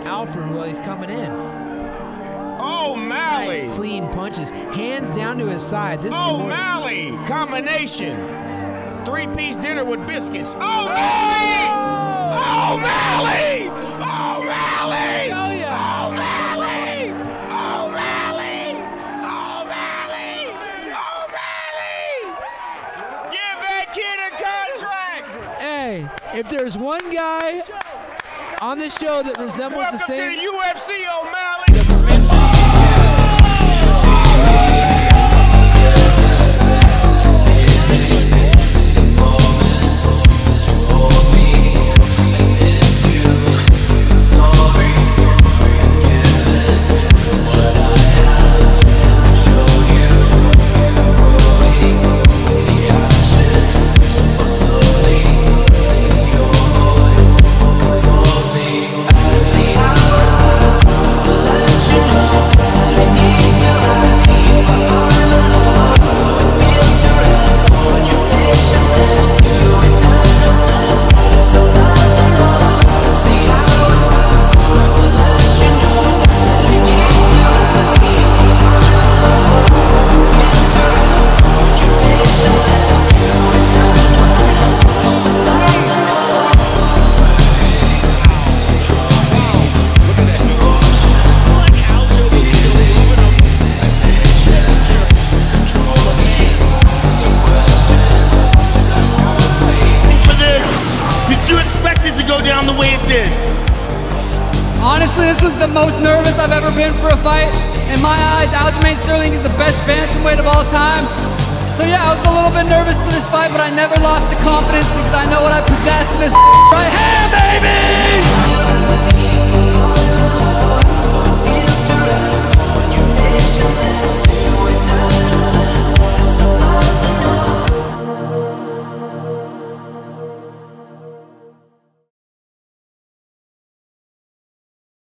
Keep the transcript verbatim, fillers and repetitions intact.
Alfred while he's coming in. Oh, Mally! Nice clean punches, hands down to his side. This oh, is Mally! Combination. Three-piece dinner with biscuits. Oh, Mally! Oh, Mally! Oh, Mally! Oh, yeah. Oh, Mally! Oh, Mally! Oh, Mally! Oh, Mally! Give that kid a contract! Hey, if there's one guy on this show that resembles Welcome the same... to the U F C, O'Malley! down the way it did. Honestly, this was the most nervous I've ever been for a fight. In my eyes, Aljamain Sterling is the best bantamweight of all time. So yeah, I was a little bit nervous for this fight, but I never lost the confidence because I know what I possess in this right hand, baby!